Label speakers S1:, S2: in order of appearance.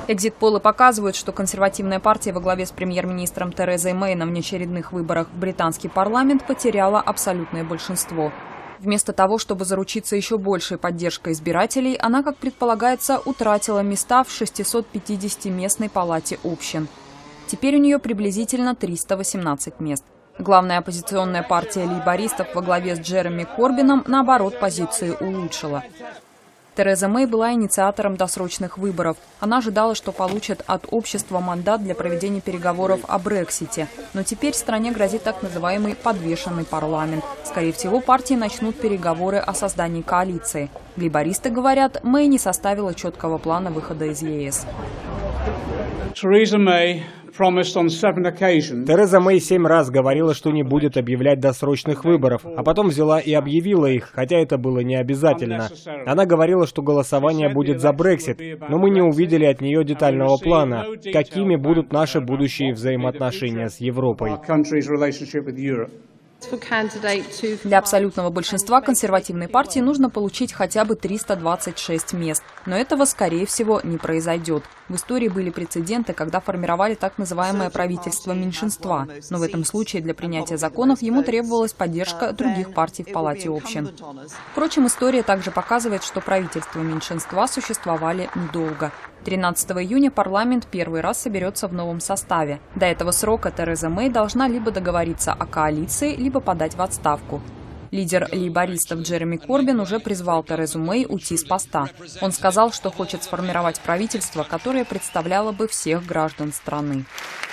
S1: Экзит-полы показывают, что консервативная партия во главе с премьер-министром Терезой Мэй на внеочередных выборах в британский парламент потеряла абсолютное большинство. Вместо того, чтобы заручиться еще большей поддержкой избирателей, она, как предполагается, утратила места в 650-местной палате общин. Теперь у нее приблизительно 318 мест. Главная оппозиционная партия лейбористов во главе с Джереми Корбином, наоборот, позиции улучшила. Тереза Мэй была инициатором досрочных выборов. Она ожидала, что получит от общества мандат для проведения переговоров о Брексите. Но теперь стране грозит так называемый подвешенный парламент. Скорее всего, партии начнут переговоры о создании коалиции. Лейбористы говорят, Мэй не составила четкого плана выхода из ЕС.
S2: Тереза Мэй 7 раз говорила, что не будет объявлять досрочных выборов, а потом взяла и объявила их, хотя это было не обязательно. Она говорила, что голосование будет за Брексит, но мы не увидели от нее детального плана, какими будут наши будущие взаимоотношения с Европой.
S1: Для абсолютного большинства консервативной партии нужно получить хотя бы 326 мест. Но этого, скорее всего, не произойдет. В истории были прецеденты, когда формировали так называемое правительство меньшинства. Но в этом случае для принятия законов ему требовалась поддержка других партий в Палате общин. Впрочем, история также показывает, что правительства меньшинства существовали недолго. 13 июня парламент первый раз соберется в новом составе. До этого срока Тереза Мэй должна либо договориться о коалиции, либо подать в отставку. Лидер лейбористов Джереми Корбин уже призвал Терезу Мэй уйти с поста. Он сказал, что хочет сформировать правительство, которое представляло бы всех граждан страны.